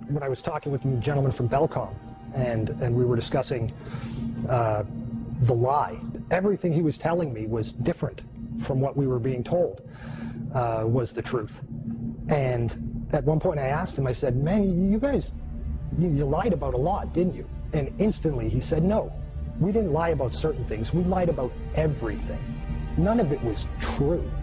when I was talking with the gentleman from Belcom, and we were discussing the lie. Everything he was telling me was different from what we were being told was the truth. And at one point I asked him, I said, man, you guys, you lied about a lot, didn't you? And instantly he said, no, we didn't lie about certain things. We lied about everything. None of it was true.